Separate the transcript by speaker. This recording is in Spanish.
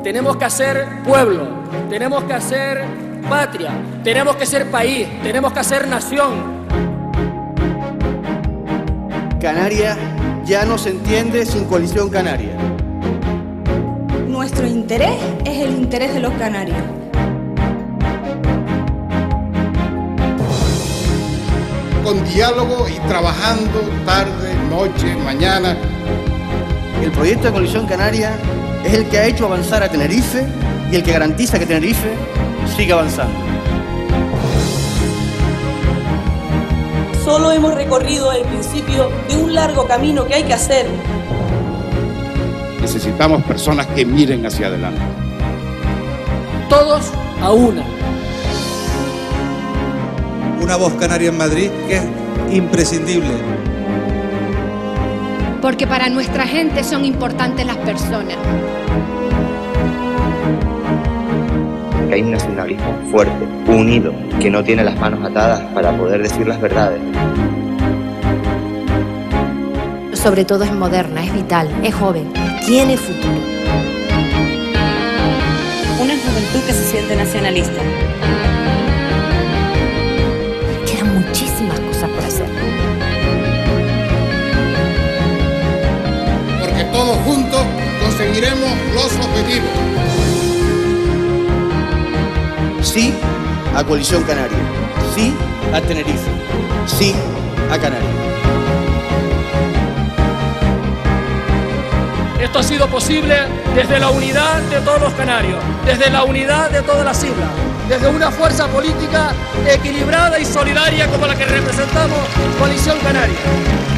Speaker 1: Tenemos que hacer pueblo, tenemos que hacer patria, tenemos que ser país, tenemos que ser nación.
Speaker 2: Canarias ya no se entiende sin Coalición Canaria.
Speaker 3: Nuestro interés es el interés de los canarios.
Speaker 4: Con diálogo y trabajando tarde, noche, mañana.
Speaker 2: El proyecto de Coalición Canaria es el que ha hecho avanzar a Tenerife y el que garantiza que Tenerife siga avanzando.
Speaker 5: Solo hemos recorrido el principio de un largo camino que hay que hacer.
Speaker 4: Necesitamos personas que miren hacia adelante.
Speaker 1: Todos a una.
Speaker 6: Una voz canaria en Madrid que es imprescindible.
Speaker 7: Porque para nuestra gente son importantes las personas.
Speaker 8: Que hay un nacionalismo fuerte, unido, que no tiene las manos atadas para poder decir las verdades.
Speaker 9: Sobre todo es moderna, es vital, es joven, tiene futuro.
Speaker 5: Una juventud que se siente nacionalista.
Speaker 9: Quedan muchísimas cosas por hacer.
Speaker 4: Porque todos juntos conseguiremos los objetivos.
Speaker 2: Sí a Coalición Canaria, sí a Tenerife, sí a Canarias.
Speaker 1: Esto ha sido posible desde la unidad de todos los canarios, desde la unidad de todas las islas, desde una fuerza política equilibrada y solidaria como la que representamos Coalición Canaria.